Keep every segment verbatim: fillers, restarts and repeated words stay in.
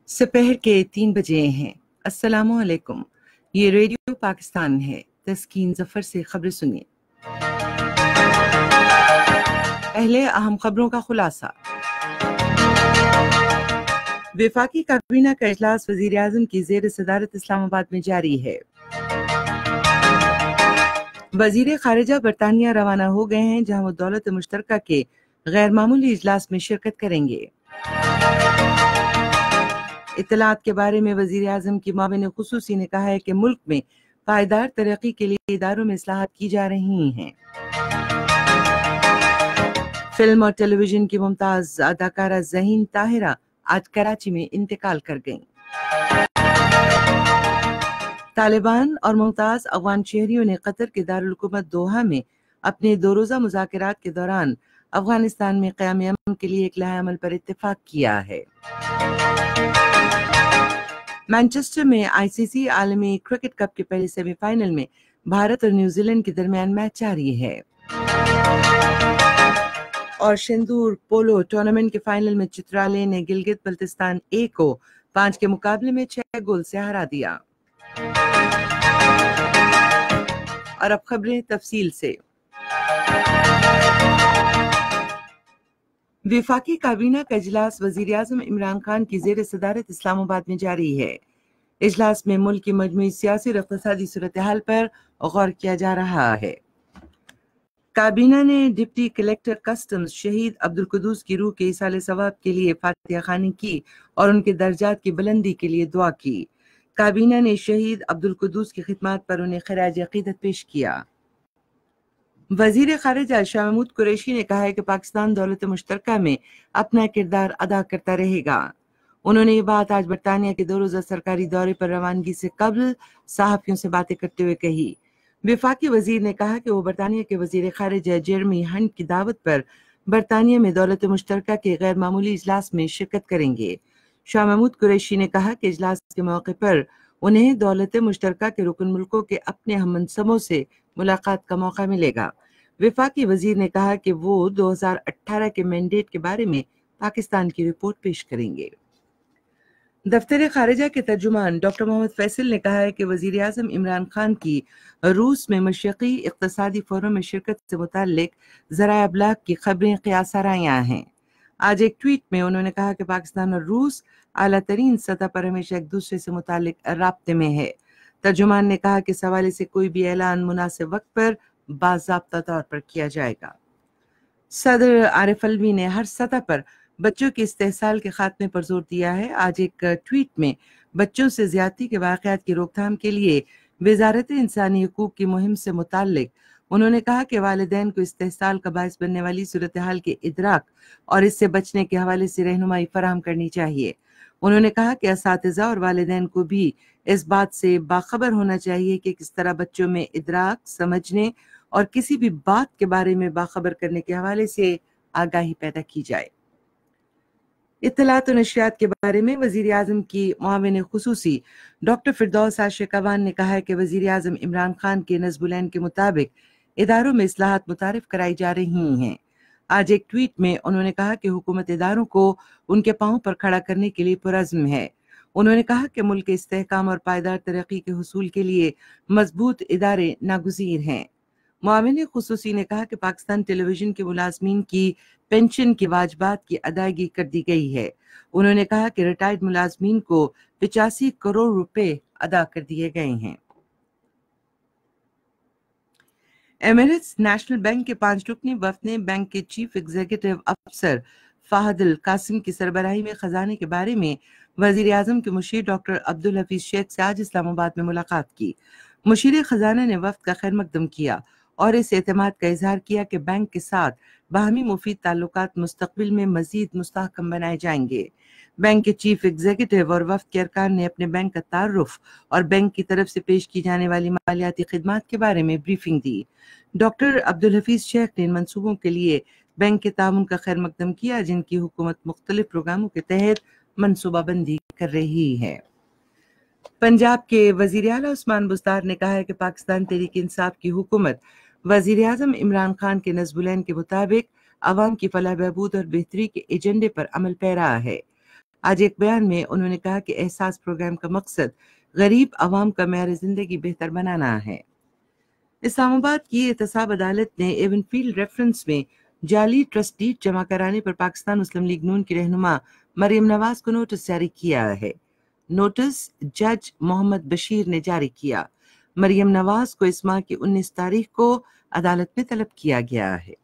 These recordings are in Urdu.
سپہر کے تین بجے ہیں۔ السلام علیکم، یہ ریڈیو پاکستان ہے۔ تسکین ظفر سے خبریں سنیے۔ پہلے اہم خبروں کا خلاصہ۔ وفاقی کابینہ کا اجلاس وزیر اعظم کی زیر صدارت اسلام آباد میں جاری ہے۔ وزیر خارجہ برطانیہ روانہ ہو گئے ہیں، جہاں وہ دولت مشترکہ کے غیر معمولی اجلاس میں شرکت کریں گے۔ اطلاعات کے بارے میں وزیر اعظم کی معاون خصوصی نے کہا ہے کہ ملک میں پائیدار ترقی کے لیے اداروں میں اصلاحات کی جا رہی ہیں۔ فلم اور ٹیلی ویژن کی ممتاز اداکارہ ذہین طاہرہ آج کراچی میں انتقال کر گئیں۔ طالبان اور ممتاز افغان شہریوں نے قطر کے دارالحکومت دوحہ میں اپنے دو روزہ مذاکرات کے دوران افغانستان میں قیام امن کے لیے ایک لائحہ عمل پر اتفاق کیا ہے۔ مانچسٹر میں آئی سی سی عالمی کرکٹ کپ کے پہلے سیمی فائنل میں بھارت اور نیوزی لینڈ کے درمیان میچ جاری ہے۔ اور شندور پولو ٹورنامنٹ کے فائنل میں چترالے نے گلگت بلتستان اے کو پانچ کے مقابلے میں چھ گول سے ہرا دیا۔ اور اب خبریں تفصیل سے۔ وفاقی کابینہ کا اجلاس وزیر اعظم عمران خان کی زیر صدارت اسلام آباد میں جاری ہے۔ اجلاس میں ملک کی مجموعی سیاسی اور اقتصادی صورتحال پر غور کیا جا رہا ہے۔ کابینہ نے ڈپٹی کلیکٹر کسٹمز شہید عبدالقدوس کی روح کے ایصال ثواب کے لیے فاتحہ خوانی کی اور ان کے درجات کی بلندی کے لیے دعا کی۔ کابینہ نے شہید عبدالقدوس کی خدمات پر انہیں خراج عقیدت پیش کیا۔ وزیر خارجہ شاہ محمود قریشی نے کہا ہے کہ پاکستان دولت مشترکہ میں اپنا کردار ادا کرتا رہے گا۔ انہوں نے یہ بات آج برطانیہ کے دو روزہ سرکاری دورے پر روانگی سے قبل صحافیوں سے باتیں کرتے ہوئے کہی۔ وفاقی وزیر نے کہا کہ وہ برطانیہ کے وزیر خارجہ جیرمی ہنٹ کی دعوت پر برطانیہ میں دولت مشترکہ کے غیر معمولی اجلاس میں شرکت کریں گے۔ شاہ محمود قریشی نے کہا کہ اجلاس کے موقع پر انہیں دولت مشترکہ کے رکن ملکوں کے اپنے ہم منصبوں سے ملاقات کا موقع ملے گا۔ وفاقی وزیر نے کہا کہ وہ دو ہزار اٹھارہ کے مینڈیٹ کے بارے میں پاکستان کی رپورٹ پیش کریں گے۔ دفتر خارجہ کے ترجمان ڈاکٹر محمد فیصل نے کہا ہے کہ وزیر اعظم عمران خان کی روس میں مشرقی اقتصادی فورم میں شرکت سے متعلق ذرائع ابلاغ کی خبریں قیاس آرائیاں ہیں۔ آج ایک ٹویٹ میں انہوں نے کہا کہ پاکستان اور روس اعلیٰ ترین سطح پر ہمیشہ ایک دوسرے سے متعلق رابطے میں ہے۔ ترجمان نے کہا کہ اس حوالے سے کوئی بھی اعلان مناسب وقت پر باضابطہ طور پر کیا جائے گا۔ صدر عارف الوی نے ہر سطح پر بچوں کے استحصال کے خاتمے پر زور دیا ہے۔ آج ایک ٹویٹ میں بچوں سے زیادتی کے واقعات کی روک تھام کے لیے وزارت انسانی حقوق کی مہم سے متعلق انہوں نے کہا کہ والدین کو استحصال کا باعث بننے والی صورتحال کے ادراک اور اس سے بچنے کے حوالے سے رہنمائی فراہم کرنی چاہیے۔ انہوں نے کہا کہ اساتذہ اور والدین کو بھی اس بات سے باخبر ہونا چاہیے کہ کس طرح بچوں میں ادراک، سمجھنے اور کسی بھی بات کے بارے میں باخبر کرنے کے حوالے سے آگاہی پیدا کی جائے۔ اطلاعات و نشریات کے بارے میں وزیر اعظم کی معاون خصوصی ڈاکٹر فردوس عاشق اعوان نے کہا ہے کہ وزیر اعظم عمران خان کے نصب العین کے مطابق اداروں میں اصلاحات متعارف کرائی جا رہی ہیں۔ آج ایک ٹویٹ میں انہوں نے کہا کہ حکومت اداروں کو ان کے پاؤں پر کھڑا کرنے کے لیے پرعزم ہے۔ انہوں نے کہا کہ ملک کے استحکام اور پائیدار ترقی کے حصول کے لیے مضبوط ادارے ناگزیر ہیں۔ معاون خصوصی نے کہا کہ پاکستان ٹیلی ویژن کے ملازمین کی پنشن کی واجبات کی ادائیگی کر دی گئی ہے۔ انہوں نے کہا کہ ریٹائرڈ ملازمین کو پچاسی کروڑ روپے ادا کر دیے گئے ہیں۔ ایمریٹس نیشنل بینک کے پانچ رکنی وفد نے بینک کے چیف ایگزیکٹو افسر فہد القاسم کی سربراہی میں خزانے کے بارے میں وزیر اعظم کے مشیر ڈاکٹر عبدالحفیظ شیخ سے آج اسلام آباد میں ملاقات کی۔ مشیر خزانہ نے وفد کا خیر مقدم کیا اور اس اعتماد کا اظہار کیا کہ بینک کے ساتھ باہمی مفید تعلقات مستقبل میں مزید مستحکم بنائے جائیں گے۔ بینک کے چیف ایگزیکٹو اور وفد کے ارکان نے اپنے بینک کا تعارف اور بینک کی طرف سے پیش کی جانے والی مالیاتی خدمات کے بارے میں بریفنگ دی۔ ڈاکٹر عبدالحفیظ شیخ نے ان منصوبوں کے لیے بینک کے تعاون کا خیر مقدم کیا جن کی حکومت مختلف پروگراموں کے تحت منصوبہ بندی کر رہی ہے۔ پنجاب کے وزیر اعلیٰ عثمان بزدار نے کہا ہے کہ پاکستان تحریک انصاف کی حکومت وزیر اعظم عمران خان کے نصب العین کے مطابق عوام کی فلاح بہبود اور بہتری کے ایجنڈے پر عمل پیرا ہے۔ آج ایک بیان میں انہوں نے کہا کہ احساس پروگرام کا مقصد غریب عوام کا معیار زندگی بہتر بنانا ہے۔ اسلام آباد کی احتساب عدالت نے ایون فیلڈ ریفرنس میں جعلی ٹرسٹ ڈیڈ جمع کرانے پر پاکستان مسلم لیگ نون کی رہنما مریم نواز کو نوٹس جاری کیا ہے۔ نوٹس جج محمد بشیر نے جاری کیا۔ مریم نواز کو اس ماہ کی انیس تاریخ کو عدالت میں طلب کیا گیا ہے۔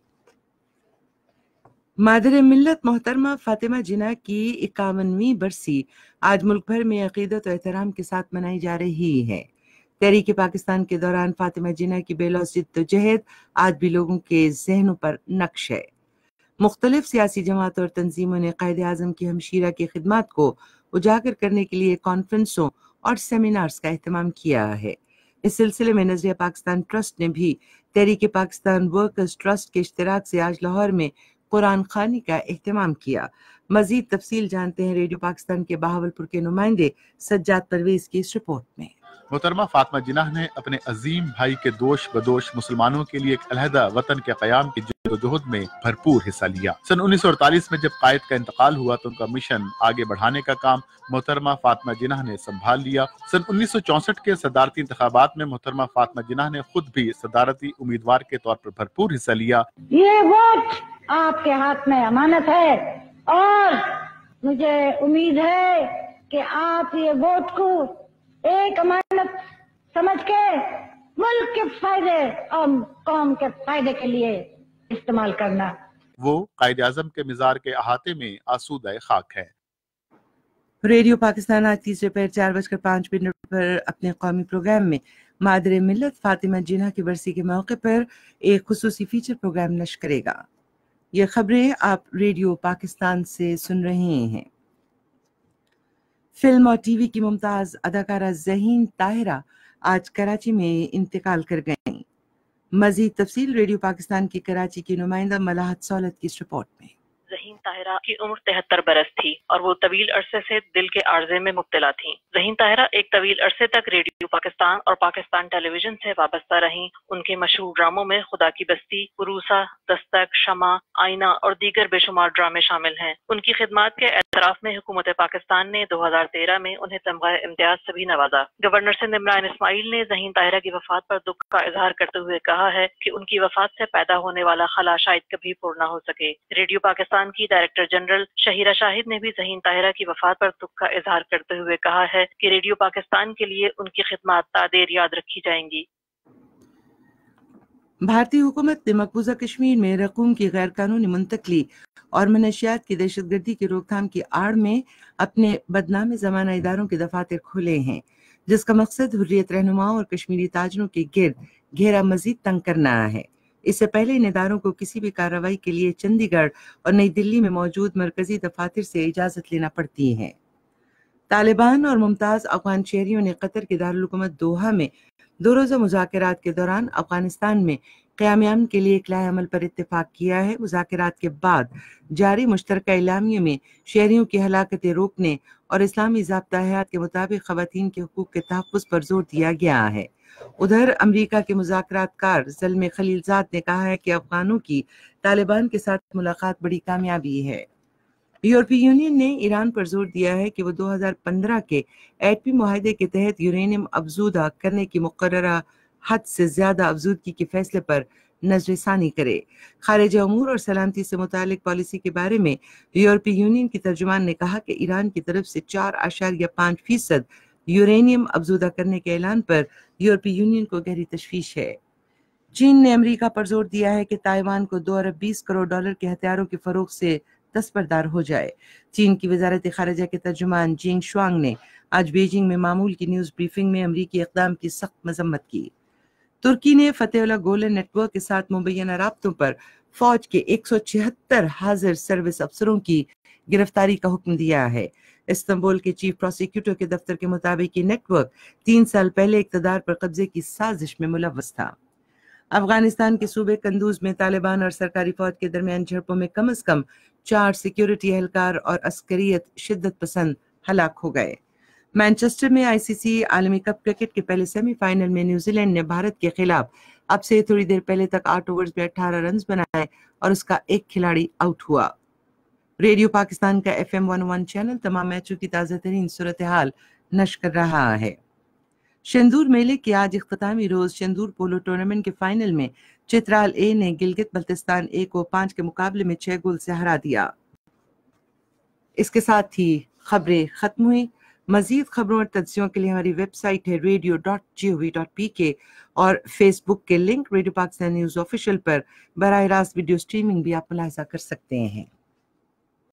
مادر ملت محترمہ فاطمہ جناح کی اکاونویں برسی آج ملک بھر میں عقیدت و احترام کے ساتھ منائی جا رہی ہے۔ تحریک پاکستان کے دوران فاطمہ جناح کی بے لوث جدوجہد آج بھی لوگوں کے ذہنوں پر نقش ہے۔ مختلف سیاسی جماعتوں اور تنظیموں نے قائد اعظم کی ہمشیرہ کی خدمات کو اجاگر کرنے کے لیے کانفرنسوں اور سیمینارز کا اہتمام کیا ہے۔ اس سلسلے میں نظریہ پاکستان ٹرسٹ نے بھی تحریک پاکستان ورکرز ٹرسٹ کے اشتراک سے آج لاہور میں قرآن خوانی کا اہتمام کیا۔ مزید تفصیل جانتے ہیں ریڈیو پاکستان کے بہاولپور کے نمائندے سجاد پرویز کی اس رپورٹ میں۔ محترمہ فاطمہ جناح نے اپنے عظیم بھائی کے دوش بدوش مسلمانوں کے لیے ایک علیحدہ وطن کے قیام کی جدوجہد میں بھرپور حصہ لیا۔ سن انیس سو اڑتالیس میں جب قائد کا انتقال ہوا تو ان کا مشن آگے بڑھانے کا کام محترمہ فاطمہ جناح نے سنبھال لیا۔ سن انیس سو چونسٹھ کے صدارتی انتخابات میں محترمہ فاطمہ جناح نے خود بھی صدارتی امیدوار کے طور پر بھرپور حصہ لیا۔ یہ ووٹ آپ کے ہاتھ میں امانت ہے اور مجھے امید ہے کہ آپ یہ ووٹ کو ایک امانت سمجھ کے ملک کے فائدے اور قوم کے فائدے کے لیے استعمال کرنا۔ وہ قائد اعظم کے مزار کے احاطے میں آسودہ خاک ہے۔ ریڈیو پاکستان آج تیسرے پیر چار بج کر پانچ منٹ پر اپنے قومی پروگرام میں مادر ملت فاطمہ جناح کی برسی کے موقع پر ایک خصوصی فیچر پروگرام نشر کرے گا۔ یہ خبریں آپ ریڈیو پاکستان سے سن رہے ہیں۔ فلم اور ٹی وی کی ممتاز اداکارہ ذہین طاہرہ آج کراچی میں انتقال کر گئیں۔ مزید تفصیل ریڈیو پاکستان کی کراچی کی نمائندہ ملاحت سولت کی اس رپورٹ میں۔ ذہین طاہرہ کی عمر تہتر برس تھی اور وہ طویل عرصے سے دل کے عارضے میں مبتلا تھیں۔ ذہین طاہرہ ایک طویل عرصے تک ریڈیو پاکستان اور پاکستان ٹیلی ویژن سے وابستہ رہیں۔ ان کے مشہور ڈراموں میں خدا کی بستی، عروسہ، دستک، شمع، آئینہ اور دیگر بے شمار ڈرامے شامل ہیں۔ ان کی خدمات کے اعتراف میں حکومت پاکستان نے دو ہزار تیرہ میں انہیں تمغہ امتیاز سے بھی نوازا۔ گورنر سندھ عمران اسماعیل نے ذہین طاہرہ کی وفات پر دکھ کا اظہار کرتے ہوئے کہا ہے کہ ان کی وفات سے پیدا ہونے والا خلا شاید کبھی پور نہ ہو سکے۔ ریڈیو پاکستان کی ڈائریکٹر جنرل شہیرہ شاہد نے بھی ذہین طاہرہ کی وفات پر دکھ کا اظہار کرتے ہوئے کہا ہے کہ ریڈیو پاکستان کے لیے ان کی خدمات تا دیر یاد رکھی جائیں گی۔ بھارتی حکومت نے مقبوضہ کشمیر میں رقوم کی غیر قانونی منتقلی اور منشیات کی دہشت گردی کی روک تھام کی آڑ میں اپنے بدنام زمانہ اداروں کے دفاتر کھولے ہیں، جس کا مقصد حریت رہنماؤں اور کشمیری تاجروں کے گرد گھیرا مزید تنگ کرنا ہے۔ اس سے پہلے ان اداروں کو کسی بھی کارروائی کے لیے چندی گڑھ اور نئی دلی میں موجود مرکزی دفاتر سے اجازت لینا پڑتی ہے۔ طالبان اور ممتاز افغان شہریوں نے قطر کے دارالحکومت دوحہ میں دو روزہ مذاکرات کے دوران افغانستان میں قیام امن کے لیے ایک لائحہ عمل پر اتفاق کیا ہے۔ مذاکرات کے بعد جاری مشترکہ اعلامیے میں شہریوں کی ہلاکتیں روکنے اور اسلامی ضابطہ حیات کے مطابق خواتین کے حقوق کے تحفظ پر زور دیا گیا ہے۔ ادھر امریکہ کے مذاکرات کار زلمے خلیل زاد نے کہا ہے کہ افغانوں کی طالبان کے ساتھ ملاقات بڑی کامیابی ہے۔ یورپی یونین نے ایران پر زور دیا ہے کہ وہ دو ہزار پندرہ کے ایٹمی معاہدے کے تحت یورینیم افزودہ کرنے کی مقررہ حد سے زیادہ افزودگی کے فیصلے پر نظر ثانی کرے۔ خارجہ امور اور سلامتی سے متعلق پالیسی کے بارے میں یورپی یونین کی ترجمان نے کہا کہ ایران کی طرف سے چار اشاریہ پانچ فیصد یورینیم افزودہ کرنے کے اعلان پر یورپی یونین کو گہری تشویش ہے۔ چین نے امریکہ پر زور دیا ہے کہ تائیوان کو دو ارب بیس کروڑ ڈالر کے ہتھیاروں کے فروغ سے دستبردار ہو جائے۔ چین کی وزارت خارجہ کے ترجمان جینگ شوانگ نے آج بیجنگ میں معمول کی نیوز بریفنگ میں امریکی اقدام کی سخت مذمت کی۔ ترکی نے فتح اللہ گولن نیٹ ورک کے ساتھ مبینہ رابطوں پر فوج کے ایک سو چھہتر حاضر سروس افسروں کی گرفتاری کا حکم دیا ہے۔ استنبول کے چیف پروسیکیوٹر کے دفتر کے مطابق یہ نیٹ ورک تین سال پہلے اقتدار پر قبضے کی سازش میں ملوث تھا۔ افغانستان کے صوبے قندوز میں طالبان اور سرکاری فوج کے درمیان جھڑپوں میں کم از کم چار سیکیورٹی اہلکار اور عسکریت شدت پسند ہلاک ہو گئے۔ مانچسٹر میں آئی سی سی عالمی کپ کرکٹ کے پہلے سیمی فائنل میں نیوزی لینڈ نے بھارت کے خلاف اب سے تھوڑی دیر پہلے تک آٹھ اوورز میں اٹھارہ رنز بنائے اور اس کا ایک کھلاڑی آؤٹ ہوا۔ ریڈیو پاکستان کا F M one one channel تمام میچوں کی تازہ ترین صورتحال نشر کر رہا ہے۔ شندور میلے کے آج اختتامی روز شندور پولو ٹورنامنٹ کے فائنل میں چترال اے نے گلگت بلتستان اے کو پانچ کے مقابلے میں چھ گول سے ہرا دیا۔ اس کے ساتھ ہی خبریں ختم ہوئی۔ مزید خبروں اور تجزیوں کے لیے ہماری ویب سائٹ ہے radio dot G O V dot P K اور فیس بک کے link radio Pakistan news official پر براہ راست ویڈیو سٹریمنگ بھی آپ ملاحظہ کر سکتے ہیں۔